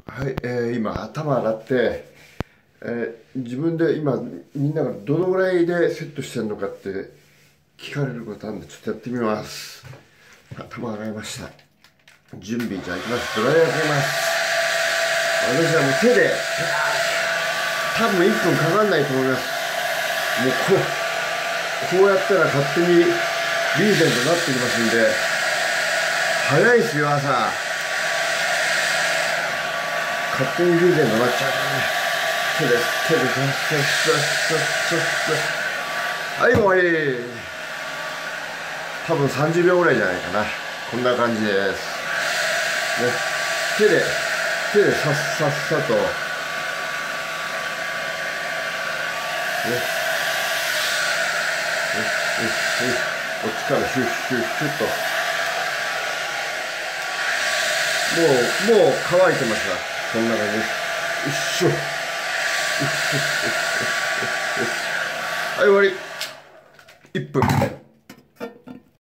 はい、今頭洗って、自分で今みんながどのぐらいでセットしてるのかって聞かれることあるんで、ちょっとやってみます。頭洗いました。準備じゃあいきます。ドライヤーかけます。私はもう手で多分1分かかんないと思います。もうこうやったら勝手にリーゼントになってきますんで、早いですよ。朝勝手にリーゼントになっちゃうからね。手ではい、もういい。多分30秒ぐらいじゃないかな。こんな感じですね。手でさっさとね、こっちからシュッシュッシュッと、もう乾いてますわ。こんな感じです。よっしょ。はい、終わり。1分。